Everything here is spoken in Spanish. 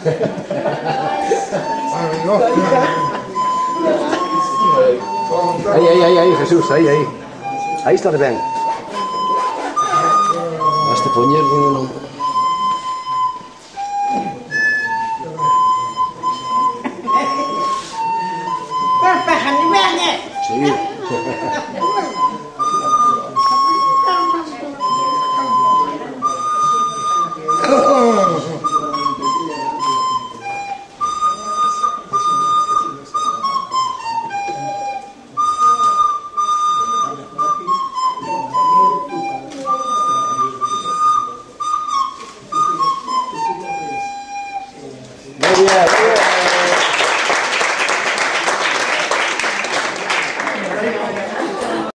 Ahí, Jesús, ahí. Ahí está de bien. Hasta poner, bueno, no.